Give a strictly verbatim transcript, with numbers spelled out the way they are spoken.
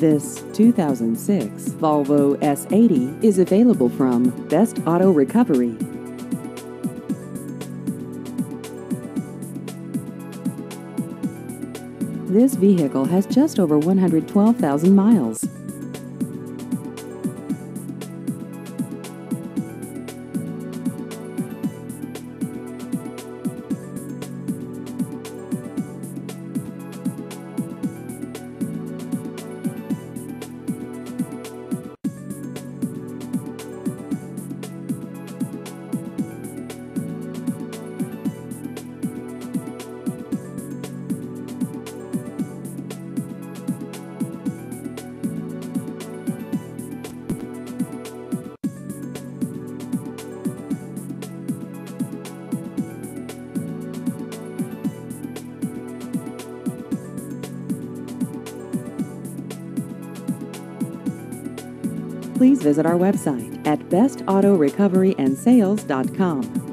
This two thousand six Volvo S eighty is available from Best Auto Recovery. This vehicle has just over one hundred twelve thousand miles. Please visit our website at best auto recovery and sales dot com.